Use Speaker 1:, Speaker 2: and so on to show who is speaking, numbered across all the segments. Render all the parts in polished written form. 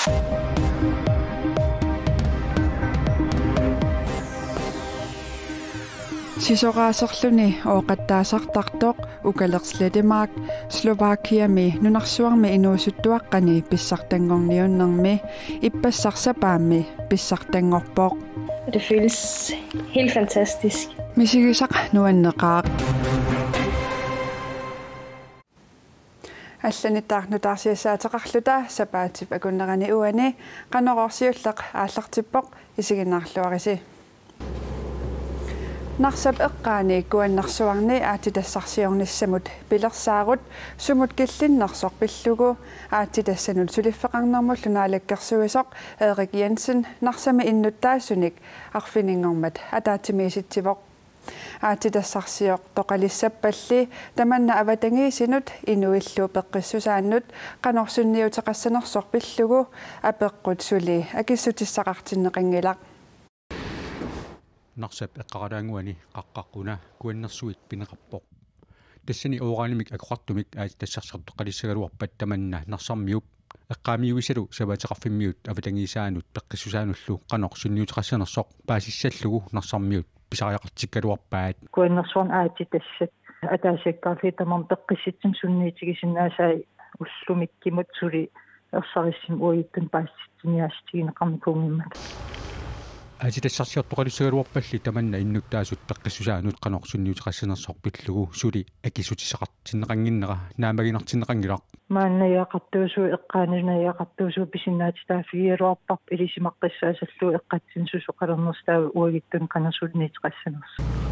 Speaker 1: Sisoraaserluni ooqattaasartartoq ukalerslatemaak Slovakiami nunarsuarmi inuusuttuaqqani pissartangorniunnermi ippassarsapaammi pissartangorpooq.
Speaker 2: Det føles helt fantastisk.
Speaker 1: Misigisaq nuanneqaaq. Алланитаарнутаарсиассаатеқарлута сапаатип акуннерани уани канорорсиуллеқ ааллартиппоқ исигиннаарлуариси нарсап эққаани куаннарсуарни аатитассарсиорниссамут пилерсаарут сумут киллиннарсоқ пиллугу аатитассанут сулиффеқарнэрмуллу наалаккерсуисоқ Эрик Jensen нарсами иннуттаассуник арфинингормат атаатимииситсивоқ аатитассарсиоқ тоқалиссаппалли таманна аватангиисинут инуиллуу пеққиссусааннут қанорсунниутеқассанерсоқ пиллугу апеққут сули акиссутиссақартиннеқингилақ
Speaker 3: нарсап эққараангуани қаққаққуна куаннэрсуит пинеқарпоқ тассани ооранимик акоқартумик тассарсартоқалиссагалуарпат таманна нарсармиуп эққаамиуисалу саватеқарфиммиут аватангиисаанут пеққиссусаануллу қанор сунниутеқассанерсоқ паасиссаллугу нарсармиут писариақартиккалуарпаат
Speaker 4: куаннэрсуарн аатитассат атаасиаккаарлитамам пеққисситсим сунниитигисиннаасаи уллумиккимут сули ерсариссим уиттун паасситсиниаастигинеқарникуунгиммат
Speaker 3: аатитассарсиортоқалиссагалуарпалли таманна иннуттаасут пеққиссусаанут қанор сунниутеқассанерсоқ пиллугу сули акисутисақартиннеқангиннера наамагинартиннеқангилақ
Speaker 4: мааннаяақартуусу эққаанинаяақартуусу писиннаатитаафигиалуарпарп илисимаққиссаасаллуу эққатсинсусу қалернерстаа уагиттун канасулниитеқассанерс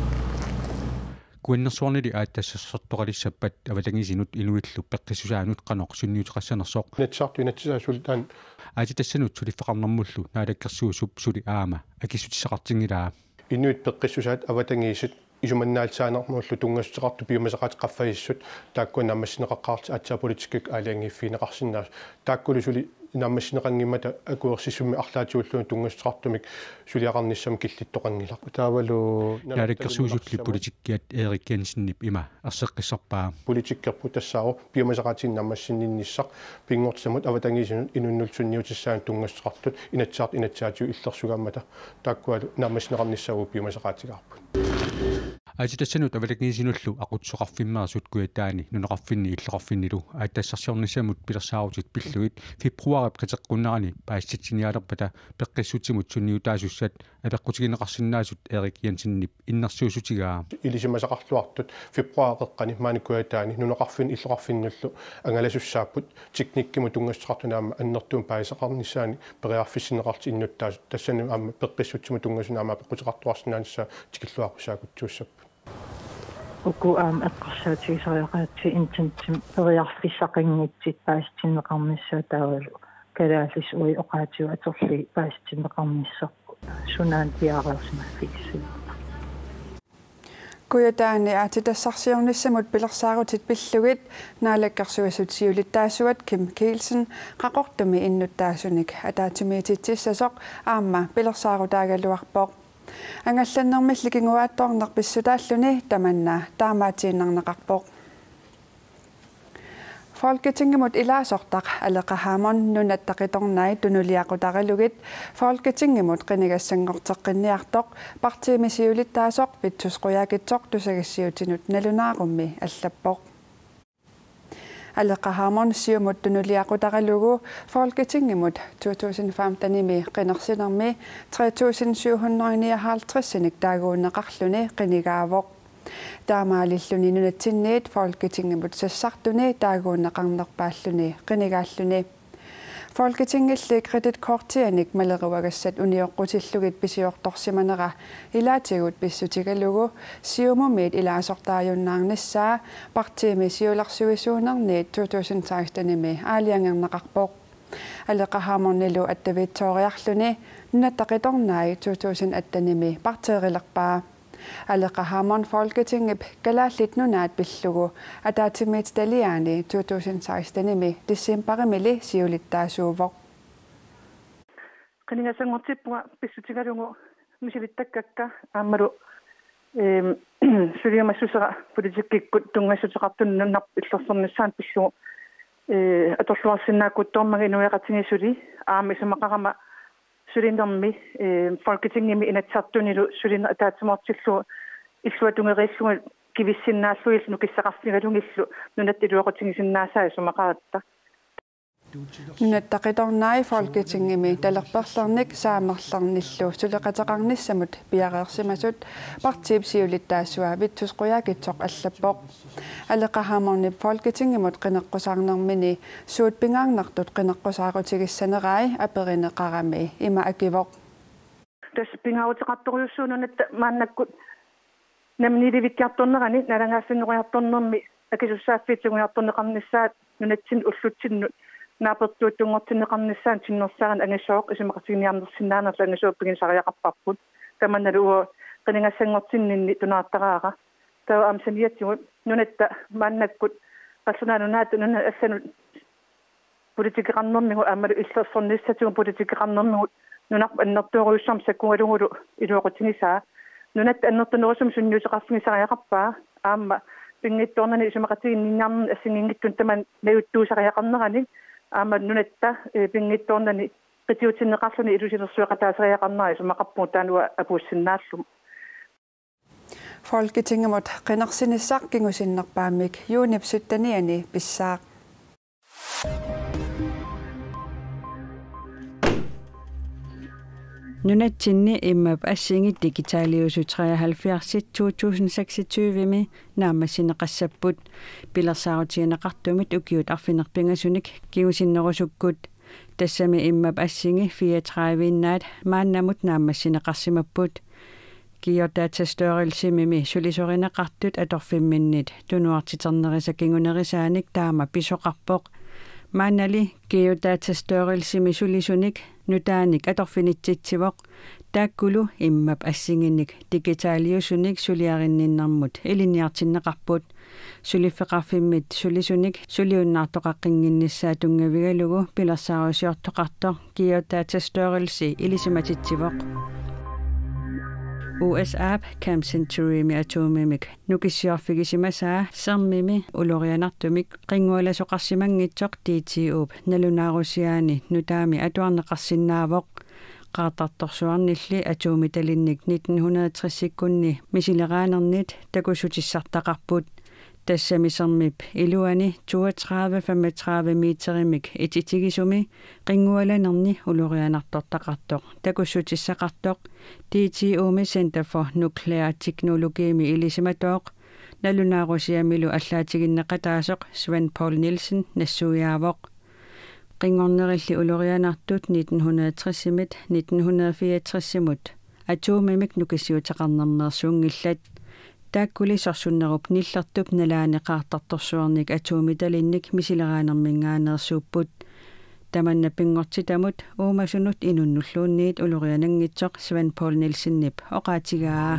Speaker 3: куаннэрсуарнили ааттассарсортоқалиссаппат авалангисинут инуиллу пеққиссусаанут қанор сунниутеқассанерсоқ
Speaker 5: натсартуинатсисаасултаан
Speaker 3: аатитассанут сулиффеқарнэрмуллу наалаккерсуусуп сули аама акиссутиссақартингилаа
Speaker 5: инуит пеққиссусаат аватангиисит исуманнаалсаанермууллу тунгассеқарту пиумасақат қаффаиссут тааккуна наммассинеқаққарти атсаа политикк аалиангиффинеқарсинаа тааккулу сули наммассинеқангиммата акуерсиссумми арлаатиуллуни тунгассеқартумик сулиақарниссам киллиттоқангилақ таавалу
Speaker 3: наалаккерсуусутли политиккиат Эрик Jensenнип има арсеққиссарпаа
Speaker 5: политиккерпу тассаару пиумасақатин наммассиннинниссақ пингортсамут аватангиисинут инуннулсунниутиссаан тунгассеқартут инатсаатиу иллерсугааммата тааккуалу наммассинеқарниссагу пиумасақаатигарпут аатитассанут авалакнисинуллу aqutsoqarfimmerasut kuataani nuneqarfinni иллеqarfinnilу ааттассарсиорнissamut пилерсаарутит пиллуит фебруарip qiteqqunnerani паасситсиниалерпата пеққиссутимут сунниутаасуссат апеққутигинеқарсинаасут Эрик Jensenнип иннэрсуусутигаа илисимасақарлуартут фебруареққани maanikkuataani nuneqarfin иллеқарфиннуллу ангаласуссааппут тикниккиму тунгассеқартунаама аннертуун паисақарнissaани периарфиссинеқарти иннуттаасут тассани аама пеққиссутиму тунгасунаама пеққутеқартуарсинаанissa тикиллуарпусаакутсууссап
Speaker 4: уку эққарсаатигисариақаатси интентим периарфиссақингитсит паастиннеқарниссаа таавалу калаалис уи оқаатиу атерли паастиннеқарниссарпу сунаан пиареерсимаффигисси
Speaker 1: куятаани аатитассарсиорниссамут пилерсаарутит пиллугит наалаккерсуасут сиулиттаасуат Ким Kielsen қақортуми иннуттаасуник атаатимиититсиссасоқ аама пилерсаарутаагалуарпоқ ангалланнэрмилликингуаатторнер писсутааллуни таманна таамаатииннарнеқарпоқ Folketinget илаасортақ алеқахаамон нунаттақиторнай тунулиақутарилугит Folketinget қинигассангортеққинниартоқ партиимисиулиттаасоқ питсусқуяакитсоқ тусагассиутинут налунаарумми аллаппоқ алеқахаамон сиумут тунулиақутарилугу Folketinget 2015-ними қинерсинерми 3759 таагуунеқарлуни қинигаавоқ таамаалиллуни нунатсинниит Folketinget сассартуни таагуунеқарнерпааллуни қинигааллуни Folketingilli kreditkortianik малеруагассат униоққутиллугит писиорторсиманера илаатигут писсутигалугу сиумумиит илаасортаажуннаарниссаа партиими сиуларсуисуунерниит 2016-ними аалиангернеқарпоқ алеқахааморнилу аттавитсоориарлуни нунаттақиторнай 2018-ними партеерилерпаа алеқахаамон Folketinget галааллит нунаат пиллугу атаатимиит талиаани 2016-ними дисембаримили сиулиттаасуувоқ
Speaker 4: қинингасангортиппуга писсутигалугу мисилиттаккакка аамалу сулиумассусера политиккиккут тунгассутеқартуннуннар иллерсэрниссаан пиллугу аторлуарсинааккуттормага инуяқатингисули аами сумақарама сулинерми folketingimi inatsartunilу сулина атаатсимортиллу иллуатунгериллуга кивиссиннааллуил нукиссақарфигалунгиллу нунат илуақутингисиннаасаа сумақаратта
Speaker 1: нунаттақиторнаи folketingimi талерперлерник саамерлерниллу сулеқатеқарниссамут пиареерсимасут партиипсиулиттаассуа витсусқуяакитсоқ аллаппоқ алеқахааморнип folketingimut қинеққусаарнермини суут пингаарнартут қинеққусаарутигиссанерай аперинеқарами има акивоқ
Speaker 4: тас пингаарутеқарторюссуунунат мааннаккут намниливиккиарторнерани налангаассиннеқуярторнерми акисуссааффиитсугуярторнеқарниссаат нунатсин уллутсиннут наапертуутунгортинеқарниссаан тиннерсааран ангиссооқ исимақасигниарнерсиннаанерла ангиссууппигин сариақарпарпут таманналуо қинингассангортиннинни тунаартараара таа амсамиатсигут нунатта мааннаккут пассонаанунаату нуна ассанут политикеқарнэрмигу аамалу иллерсорниссатигу политикеқарнэрмигу нунақ аннертуоруйуссарм саккунгалугулу илуоқутинисаа нунатта аннертунерусум сунниусеқарфигисариақарпаа аама пингитторнани исимақатигинниарнер ассингингиттун таман науттуусариақарнерани аама нунатта пингитторнани qitiutinneqarluni ilusilersuaqataasariaqarnaa isummaqarpuu taanua apuussinnaallu
Speaker 1: Folketingemut qinarsinissaq kingusinnerpaamik juunipsuttaniani pissaaq
Speaker 6: Nunatsinni immap assingit digitaliusu 73/2026-mi naammassineqassapput pilersaarutianeqartumit ukiut arfinerpingasunik kiusinnerusukkut tassami immap assingi 34-innaat maannamut naammassineqarsimapput kiortaatastoorilsimimi sulisorineqartut atorfimminnit tunuartiternerisa kingunerisaanik taama pisoqarpoq maannali kiortaatastoorilsimi sulisunik nutaanik atorfinitsitsivok taakkulu immap assinginnik digitaliusunik suliarinninnermut iliniartinneqarput suliffeqarfimmit sulisunik suliunnaartoqaqqinginnissaa tungavigalugu pilersaarusiortoqartor kiortaatastoorilsi ilisimatitsivok USA Camp Century mi atumimik nukissiorfigisimasaa sermimi ulorianartumik qingualasoqarsimangitsoq TTUp nalunaarusiaani nutaami atuarneqarsinnaavoq qaatartorsuarnilli atuumitalinnik 1960-kunni misileraanernit takusutissartaqarput tassamisermip iluani 32-35 meterimik ititigisumi qingualanerni ulorianartortaqartoq takussutissaqartoq TTUmi Center for Nuclear Technology mi ilisimatoq nalunaarusiamilu allaatiginneqataasoq Sven Paul Nielsen nassuiaavoq qingornerilli ulorianartut 1960-imit 1964-imut atuumimik nukissiutaqarnernersuungillat taakkuli nillertup nalaaneqaartartorsuarnik atuumitalinnik misileraanермингааneersuupput tamanna pingortitamut uumasunut inunnulluunniit ulurianangitsoq Sven Paul Nielsennip oqaatigaa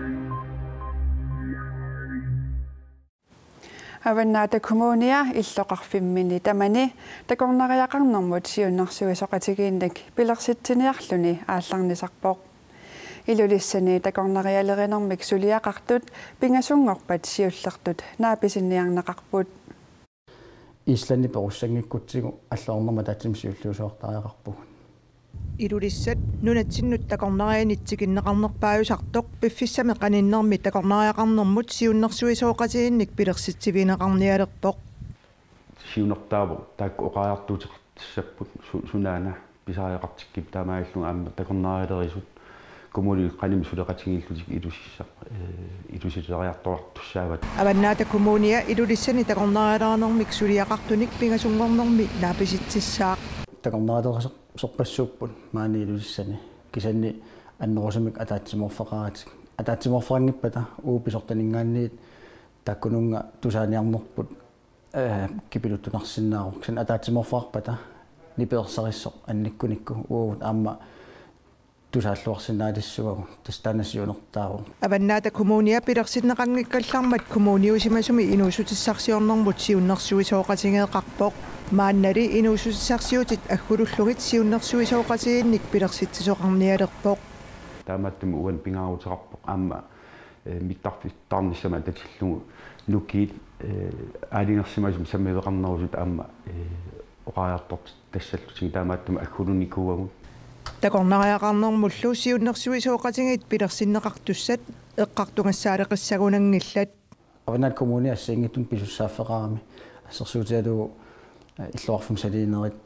Speaker 1: Avannaata kommunia illoqarfimmini tamani takornariaqarnermut siunnersuisoqatigiinnak pilersitsiniarluni aallarnisarpoq ilulissani takornarialerinermik suliaqartut pingasungorpat siullertut naapisinniarneqarput
Speaker 7: Islanni perussangikkutsigu аллоорнерма таатсимсиуллуусуортариақарпу
Speaker 8: илулиссат нунатсиннут такорнарианитсигиннеқарнерпааюсартоқ пиффиссами қаниннерми такорнариақарнермут сиуннерсуисооқатигинник пилерситсивинеқарниалерпоқ
Speaker 9: сиунертааву таакку оқаартуутеқартиссаппут сунаана писариақартиккип таамааллунга аама такорнариалерисут коммуни qanimi suleqatigillutik ilusissaq ilusiseriartortussaavat
Speaker 8: аваннаата коммуния илулиссани такорнариалернермик сулиақартуник пингасунгорнерми нааписитсissaaq
Speaker 7: такорнариалерисоқ сорпассууппут маани илулиссани кисанни аннерусамик атаатсиморфеқаратик атаатсиморферангиппата ууписортанингаанниит таккунунга тусааниарнерпут кипилуттунарсиннаарук сан атаатсиморфаарпата ниперсерissоқ анниккуникку уут аама тусааллуарсинаалиссуагу тастанассиунертаару
Speaker 8: аваннаата коммуния пилерсиннеқангиккаллармат коммуниусимасуми инуусутиссарсиорнэрмут сиуннэрсуисооқатигеэқарпоқ мааннали инуусутиссарсиутит аггулуллугит сиуннэрсуисооқатигинник пилерситсисоқарниалерпоқ
Speaker 9: тааматтуму уан пингаарутеқарпоқ аама миттартарнissama татиллугу нукиит аалингерсимасум саммивеқарнерусут аама оқаартort тассаллутин таамааттума аккулуникууагут
Speaker 8: такорнариақарнэрмуллу сиуннэрсуи сооқатингит пилерсиннеқартуссат эққартугассаалеқиссагунангиллат
Speaker 7: аванат коммуни ассингиттун писуссааффеқарами ассерсуутиалу иллуарфум салиинерит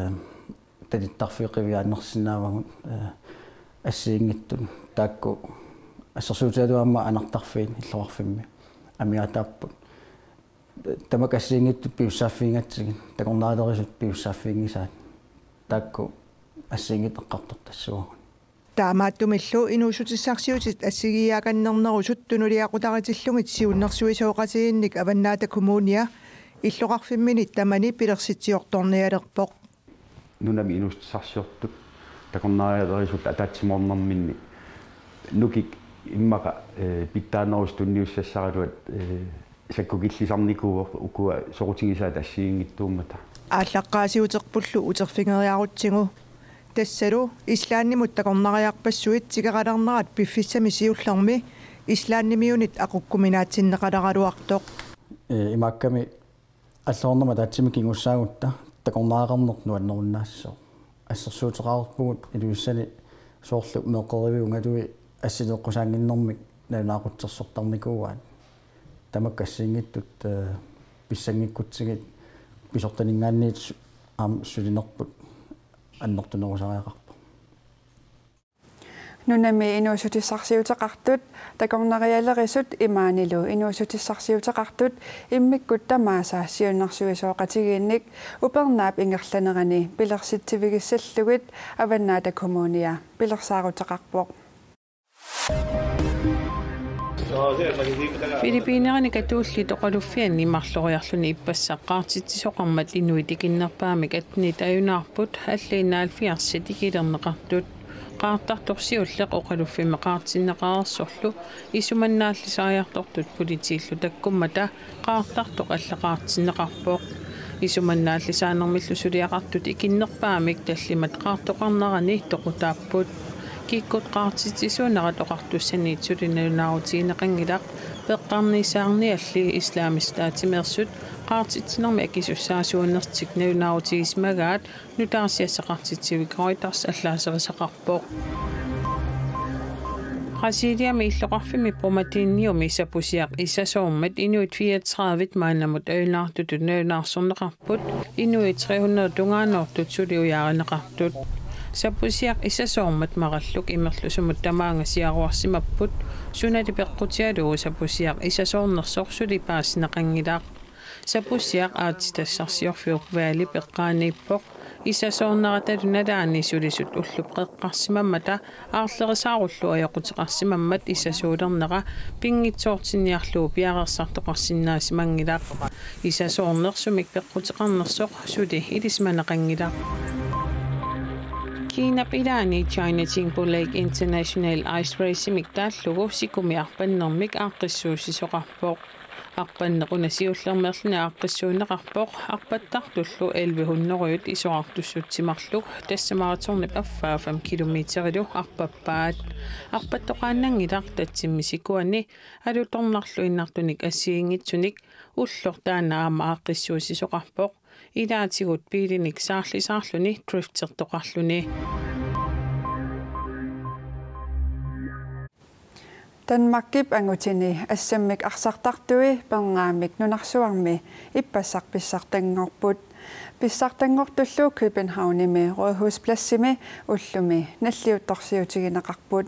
Speaker 7: талиттарфиқивиааннерсинаавагут ассиингиттун таакку ассерсуутиалуамма анартарфиин иллуарфимми амиатааппут тамакассиингитту пиуссааффиингатсигин такорнаалерисут пиуссааффиингисаат таакку ассиингит эққартортассуагун таамааттумиллу инуусутиссарсиутит ассигиааканнернерусут тунулиақутаритиллугит сиуннэрсуи сооқатигинник аваннаата коммуния иллоқарфимминит тамани пилерситсиорторниалерпоқ
Speaker 9: нунами инуустиссарсиортут такорнаалерисут атаатсиморнэрминни нукик иммака питтаанерус тунниуссассаралуат саккукиллисарникууа укуа сорутигисаат ассиингиттууммата ааллаққаасиутерпуллу утерфингериарутсигу тассалу ислааннимут такорнариарпассуит тигаралернерат пиффиссами сиуллерми ислааннимиунит ақуккуминаатсиннеқалараруартоқ имаакками аллоорнама таатсими кингуссаагутта такорнаареернерт нуаннеруннаассоо ассерсуутеқарпугут илуиссани соорлу меққеривиунгалуи ассилеққусаангиннэрмик нанаақутсерсортарникууаат тамаккассиингиттут писсангиккутсигит писортанингаанниит аам сулинерпут аннертунерусариақарпа
Speaker 1: нунами инуусутиссарсиутеқартут такорнариалерисут имаанилу инуусутиссарсиутеқартут иммиккут тамааса сиуннэрсуисооқатигиинник упернаап ингерланерани пилерситсивигиссаллугит аваннаата коммуния пилерсаарутеқарпоқ
Speaker 10: Филиппинерани катуулли тоқалуффианни марлориарлуни иппассаққаартитсисоқармат инуитикиннерпаамик атнит аюнаарпут аллииннаалфиарсити килернеқартут qaartartorsiulleq oqaluffimeqaartinneqaarsorlu isumannaallisariartortut politiillu takkummata qaartartoq allaqaartinneqarpoq isumannaallisaanermillu suliaqartut ikinnerpaamik tallimat qaartoqarnerani toqutaapput kikkut qaartitsisuunerat oqartussaniit sulinalunaaruutiineqangilaq peqqarnisaarni alli islaamistaatimeersut qaartitsinermi akisussaasuunnertik nalunaaruutigismagaat nutaarsiassaqartitsivikoriitars allaaserisaqarpoq Brasiliami illoqarfimi promatiniumi sapusiaq issasoormat inuit 34 maannamut ayunaartutut nalunaarsорneqarput inuit 300 tungaanortut suliujaareneqartut sapusiaq issasoormat maralluk imerlusumut tamaangasiaruarsimapput sunati peqqutialugu sapusiaq issasoornersorсули paasineqangilaaq sapusiaq aatitassarsiorfiuqvaali peqqaaniippoq issasoorneratalunalaani sulisut ullup qeqqarsimammata aarlerisaarulluu ajoquteqarsimammat issasuulernera pingitsoortiniarluu piaqersartoqarsinnaasimangilaaq issasoornersumik peqquteqarnersoq suli ilismaneqangilaaq Kiina pilaani China Jingbo Lake International Ice Racing miktaallugu sikumi arpannermik aaqqissuusisoqarpoq arpannequna siullermerluna aaqqissuuneqarpoq arpattartullu 1100 isoqartussutsimarluk tassamaratornip affaa 5 kilometerilu arpappaat arpattoqaannangilaq tatsimmisikuani alutornarlu innartunik assiingitsunik ullortaanaama aaqqissuusisoqarpoq ilaatigut piilinik saarlisaarluni driftertoqarluni
Speaker 1: Danmarkip angutini assammik arsartartui pernaamik nunarsuarmi ippassaq pissartangorput pissartangortullu Københavnimi Rådhuspladsimi ullumi nalliuttorsiutigineqarput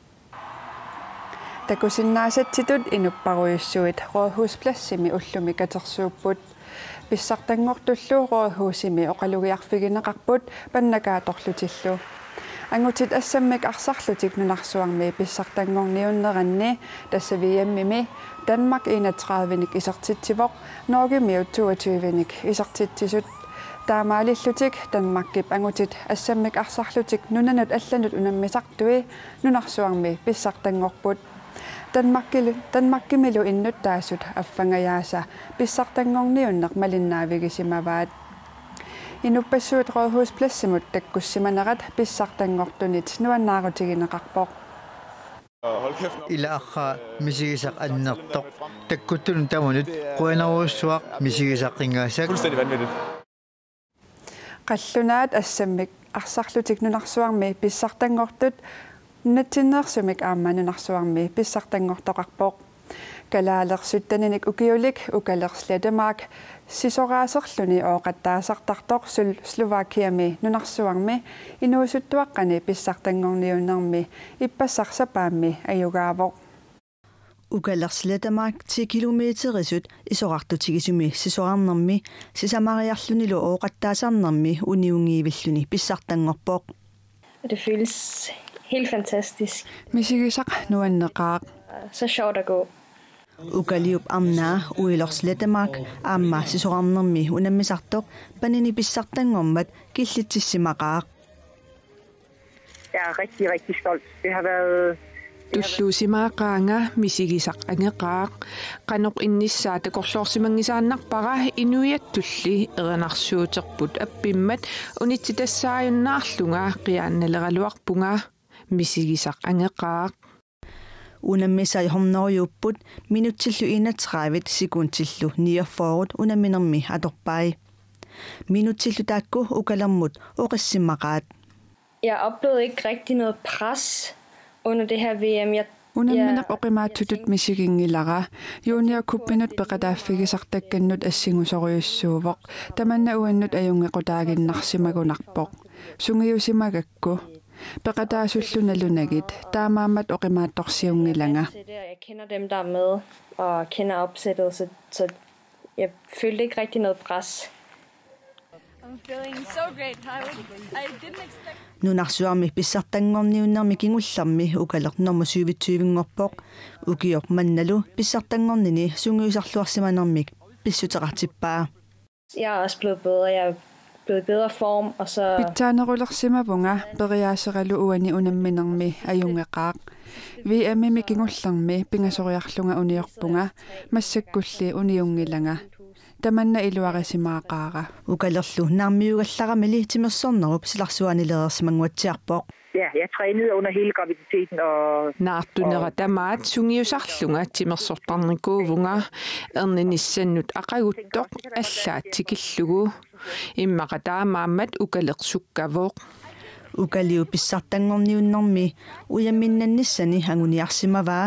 Speaker 1: takusinnaasatitut inupparuissuit Rådhuspladsimi ullumi katersuupput pissartangortullu Rådhusimi oqalugiarfigineqarput pannakaatorlutillu angutit assammik arsarlutik nunarsuarmi pissartangorniunneranni tassaviammimi Danmark 31nik isartitsivoq Norgimiut 22nik isartitsisut taamaalillutik Danmarkip angutit assammik arsarlutik nunanut allanut unammisartui nunarsuarmi pissartangorput Danmarkimilu innuttaasut affangayaasa pissartangorniunneq malinnaavigisimavaat Inupassuut Rådhusplassimut takkussimanerat pissartangortunit nuannaarutigineqarpoq
Speaker 11: Ilaakha misigisak annertoq takkuttun tamunut quanaruussuaq misigisaqingaassak
Speaker 12: fuldstændig vanvittigt.
Speaker 1: Qallunaat assammik arsarlutik nunarsuarmi pissartangortut natsinneersumik aammanunarsuarmi pissartangortoqarpoq kalaalersuttaninik ukiulik ukalerslatamak sisoraaserluni ooqattaasartartoq Slovakiami nunarsuarmi inuusuttuaqqani pissartangorniunnermi ippassarsapaammi ayugaavoq
Speaker 6: ukalerslatamak 10 kilometerisut isorartutikisumi sisorarnermi sisamariarlunilu ooqattaasarnermi uniungiivilluni pissartangorpoq.
Speaker 2: Det føles helt fantastisk.
Speaker 1: Misigisaq nuanneqaaq.
Speaker 2: Så sjovt at gå.
Speaker 6: Ukaliup amnaa uilorslatamak aamma sisorarnermi unammisartoq panini pissartangormat killittissimaqaaq.
Speaker 4: Jeg er rigtig stolt. Det har været
Speaker 10: Tulluusimaaqaanga misigisaq angeqaaq qanuq innissaa takorloorsimangisaannarpara inuiattulli eranarsuuterput appimmat unittitassaajunnаарlunga qiaannaleraluarpunga misigisaq angeqaaq
Speaker 6: unammisai hornoriupput minuttillu 31 sekundtillu 49 unamminermi atorpai minuttillu taakku ukalermut oqissimaqaat.
Speaker 2: Jeg oplevede ikke rigtig noget pres under det her VM.
Speaker 1: Unamminaq oqimaatutut misigingillara juniorkuppinut peqataaffigisartakkannut assingusoriussuuvoq tamanna uannut ajungequtaaginnarsimagunarpoq sungiusimagakku peqataasullunalunagit taamaammat oqimaattorsiungilanga.
Speaker 2: Jeg kender dem der er med og kender opsættet, så jeg følte ikke rigtig noget pres.
Speaker 13: I'm feeling so great. I didn't expect.
Speaker 6: Nunarsuarmi pissartangorniunnermi kingullarmi ukalernermu 2020ngorpoq ukiop mannalu pissartangornini sungiusarluarsimanermik pissuteqartippaa.
Speaker 2: Jeg er også blevet bedre. Jeg er blevet i bedre form og så
Speaker 1: Pittaanerulersimapunga periaaseralu uani unamminermi ajungeqaaq VM kingullarmi pingasoriarlunga uniorpunga massakkulli uniungilanga tamanna iluarisimaaqaaqa
Speaker 6: ukalerlu naarmiugallarami timersornerup silarsuanileersimanguatsiarpoq.
Speaker 4: Ja, jeg trænede under hele graviditeten og
Speaker 10: naartunera tamaat sungiusarlunga timersortarnikuuvunga ernenissannut aqaguttoq allaatikillugu immaqataamaammat ukaleqsukkavoq
Speaker 6: ukaliu pissartangorniunnermi uyamminnannissani anguniarsimavaa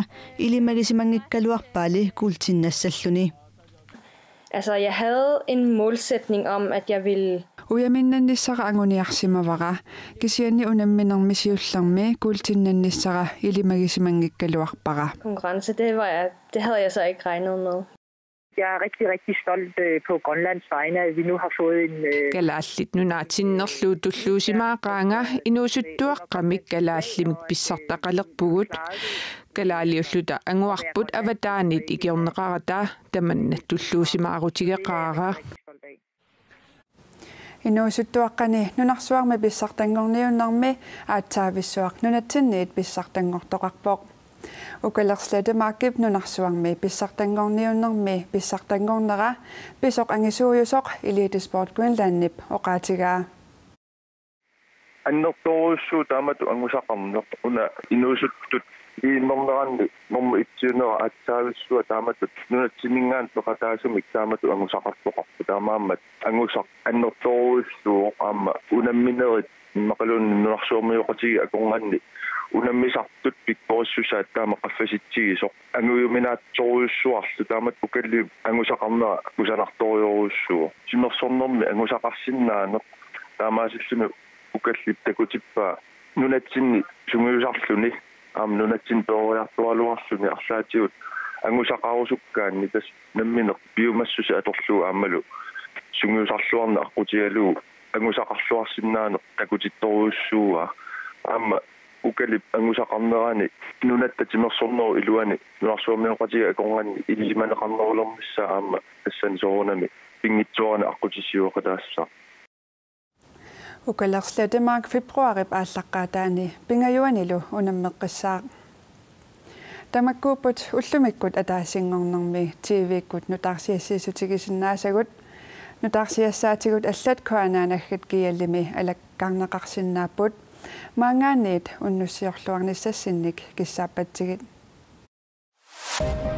Speaker 6: ilimagisimanngikkaluarpaali kuultinnassalluni.
Speaker 2: Altså, jeg havde en målsætning om, at jeg ville
Speaker 1: uyaminnannissara anguniarsimavara kisianni unamminermi siullarmi kuultinnannissara ilimagisimanngikkaluarpara.
Speaker 2: Konkurrence, det havde jeg så ikke regnet med.
Speaker 4: Jeg er rigtig stolt på Grønlands vegne, at vi nu har fået en
Speaker 10: kalaallit nunaatinnerlu tulluusimaaqaanga inuusuttuaqqamik kalaallimik pissartaqalerpugut kalaaliulluta anguarput avataanit ikiorneqarata tamanna tulluusimaarutigaqaaga
Speaker 1: inuusuttuaqqani nunarsuarmi pissartangorniunnermi aatsaavissuaq nunatsinniit pissartangortoqarpoq ukalerslatamakip nunarsuarmi pissartangorniunnermi pissartangornera pisoq angisuujusoq Elitesport Greenlandnip oqaatigaa
Speaker 12: аннэрторуссуу таамату ангусақарнеқ уна инуусуттут ииннэрнеранни норма итсиунера атсаависсуа тааматут нунатсинингаан пеқатаасумик таамату ангусақарпоқарпу таамааммат ангусақ аннэрторуссуу аама унамминерит мақалуунни нунарсуумиоқатиги акорнганни унаммисартут пиккориссусаат таама қаффаситсигисоқ ангуйуминаатсоруйуссуарлу таамат укалли ангусақарнера кусанарториоруссуу симерсорнерми ангусақарсиннаанеқ таамаасиллуни укаллип такутиппаа нунатсинни сунгиусарлуни аама нунатсин пеориартуалуарлуни арлаатигут ангусақарусуккаанни тас намминеқ биумассуси аторлуу аамалу сунгиусарлуарна аққутигалуу ангусақарлуарсиннаанеқ такутитторуйуссууа аама укалип ангусақарнерани нунатта тимерсорнеру илуани нунарсуумиоқатига акорнганни илиманеқарнерулермисса аама тассани соорунами пингитсуарна аққутисиуоқатаассаа
Speaker 1: ukalerslatamak februarip ааllaqqaataani pingajuanilu unammeqqissaaq tamakkuuput ullumikkut ataasinnngornermi TV-ikkut nutaarsiassiisutigisinnaassagut nutaarsiassaatigut allat koanaanaggat kiallimi alakkarneqarsinnaapput maangaanniit unnussiorluarnissasinnik kissaappatigit